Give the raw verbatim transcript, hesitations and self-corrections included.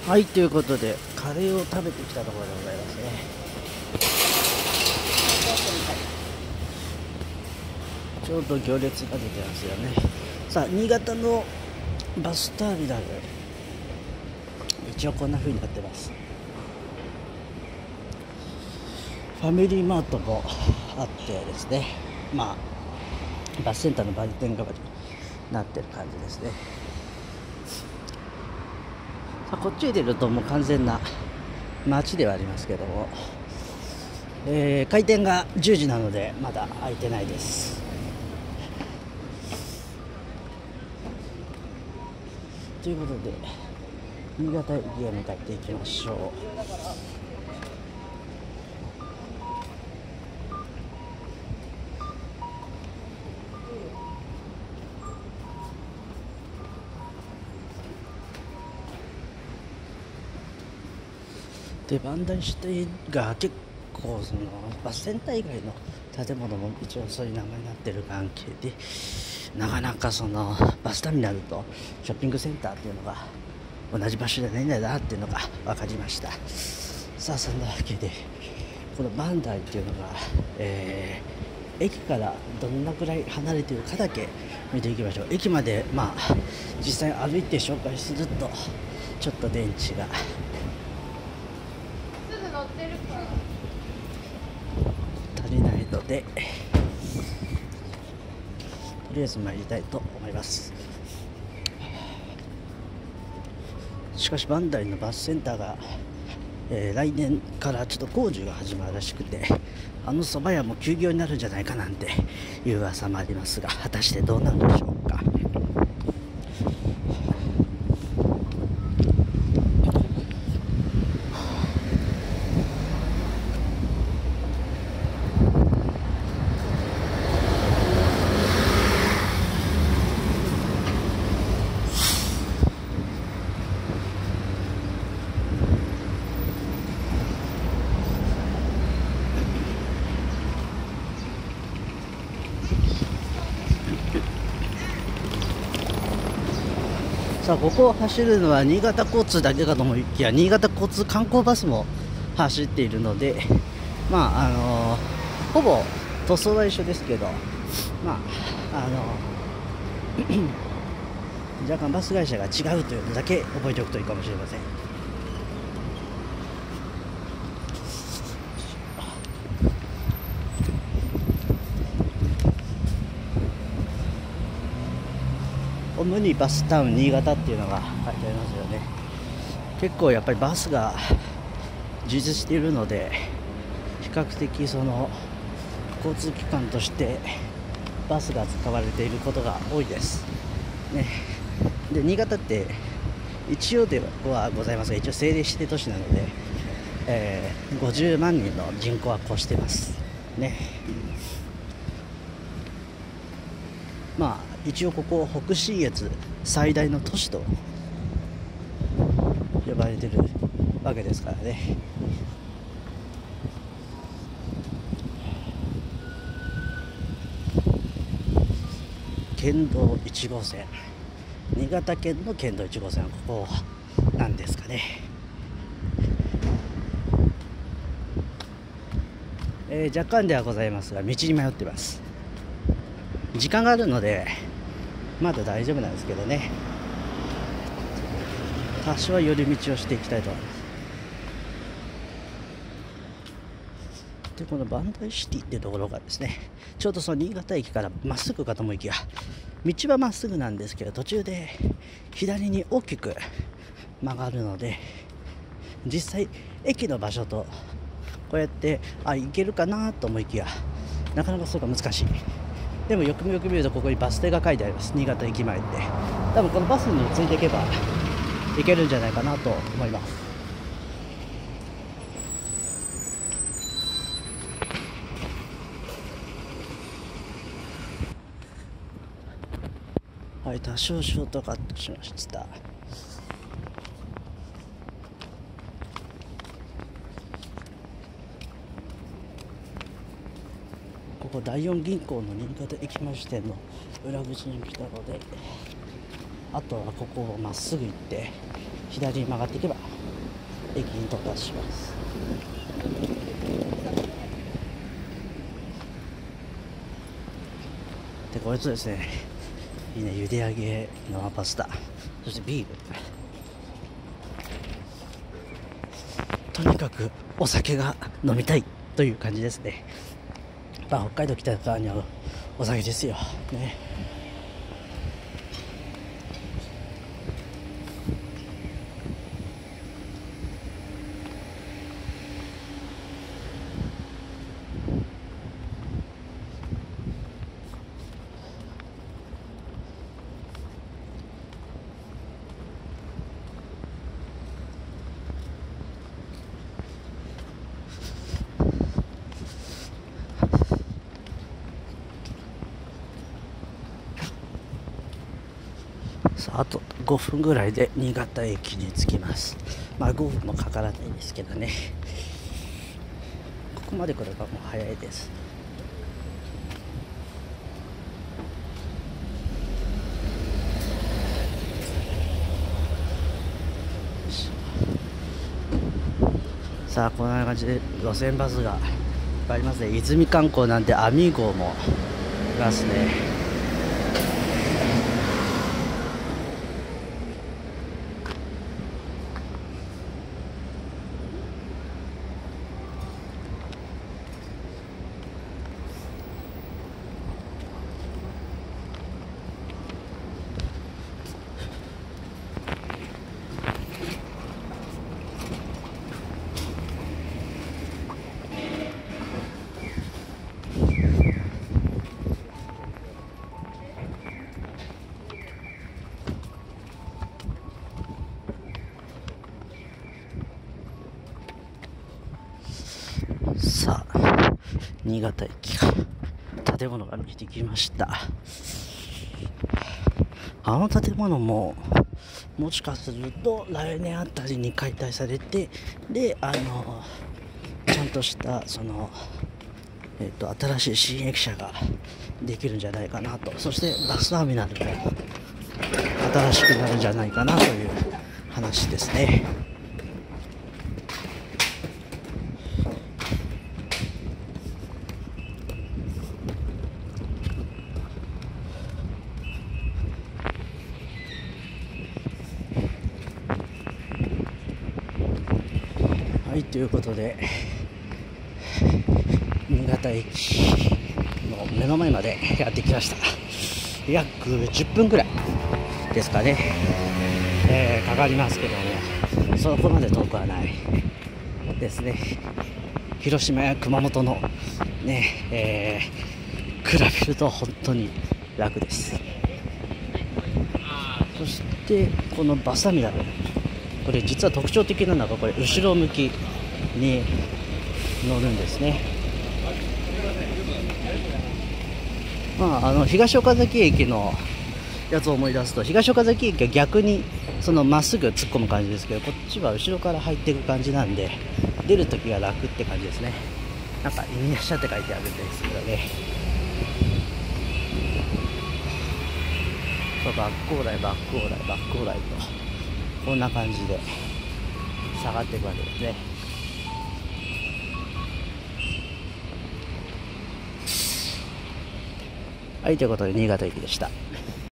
はい、ということでカレーを食べてきたところでございますね。ちょうど行列が出てますよね。さあ、新潟のバスターミナル、一応こんな風になってます。ファミリーマートもあってですね、まあバスセンターの売店側になってる感じですね。さあ、こっちへ出るともう完全な街ではありますけども、えー、開店がじゅうじなのでまだ開いてないです。ということで新潟駅へ向かっていきましょう。で、磐梯支店が結構そのバスセンター以外の建物も一応そういう名前になってる関係で、なかなかそのバスターミナルとショッピングセンターっていうのが同じ場所じゃないんだなっていうのが分かりました。さあ、そんなわけでこの磐梯っていうのが、えー、駅からどんなくらい離れているかだけ見ていきましょう。駅までまあ実際歩いて紹介するとちょっと電池が足りないので、とりあえず参りたいと思います。しかし磐梯のバスセンターが、えー、来年からちょっと工事が始まるらしくて、あの蕎麦屋も休業になるんじゃないかなんていう噂もありますが、果たしてどうなるでしょうか。さあ、ここを走るのは新潟交通だけかと思いきや、新潟交通観光バスも走っているので、まああのー、ほぼ塗装は一緒ですけど、まああのー、若干バス会社が違うというのだけ覚えておくといいかもしれません。オムニバスタウン新潟っていうのが書いてありますよね。結構やっぱりバスが充実しているので、比較的その交通機関としてバスが使われていることが多いですね。で、新潟って一応ではございますが、一応政令指定都市なので、えー、ごじゅうまんにんの人口は越してますね。まあ一応ここ北信越最大の都市と呼ばれてるわけですからね。県道いち号線、新潟県の県道いち号線はここなんですかね。えー、若干ではございますが道に迷っています。時間があるのでまだ大丈夫なんですけどね、多少は寄り道をしていきたいと思います。で、この磐梯シティっていうところがですね、ちょうどその新潟駅からまっすぐかと思いきや、道はまっすぐなんですけど、途中で左に大きく曲がるので、実際駅の場所とこうやってあ行けるかなと思いきや、なかなかそれが難しい。でもよくよく見るとここにバス停が書いてあります。新潟駅前って、多分このバスについていけば行けるんじゃないかなと思います。はい、多少ショートカットしました。ここ第四銀行の新潟駅前支店の裏口に来たので、あとはここをまっすぐ行って左に曲がっていけば駅に到達します。でこれとですね、いいね、茹で上げ生パスタ、そしてビール、とにかくお酒が飲みたいという感じですね。まあ、北海道来たからにはお酒ですよね。さあ、あとごふんぐらいで新潟駅に着きます。まあごふんもかからないですけどね、ここまで来ればもう早いです。さあ、こんな感じで路線バスがいっぱいありますね。泉観光なんてアミー号もいますね。さあ、新潟駅が建物が見えてきました。あの建物ももしかすると来年あたりに解体されて、であのちゃんとしたその、えー、と新しい新駅舎ができるんじゃないかなと。そしてバスターミナルも新しくなるんじゃないかなという話ですね。はい、ということで新潟駅の目の前までやってきました。約じゅっぷんぐらいですかね、えー、かかりますけども、そこまで遠くはないですね。広島や熊本のね、えー、比べると本当に楽です。そしてこのバスターミナル、これ実は特徴的なのが、これ後ろ向きに乗るんですね。まあ、あの東岡崎駅のやつを思い出すと、東岡崎駅は逆にそのまっすぐ突っ込む感じですけど、こっちは後ろから入っていく感じなんで、出るときが楽って感じですね。なんかイニシャって書いてあるんですけどね。バックオーライバックオーライバックオーライと、こんな感じで下がっていくわけですね。はい、ということで新潟駅でした。